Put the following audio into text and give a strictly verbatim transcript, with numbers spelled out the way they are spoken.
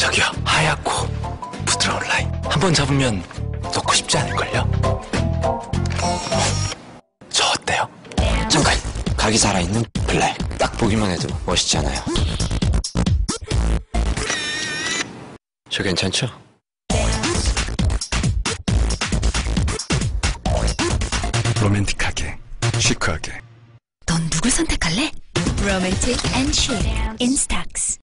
저기요, 하얗고 부드러운 라인 한 번 잡으면 놓고 싶지 않을걸요? 저 어때요? 잠깐! 각이 살아있는 블랙. 딱 보기만 해도 멋있잖아요. 저 괜찮죠? 로맨틱하게, 시크하게. 넌 누굴 선택할래? Romantic and chic in Stax.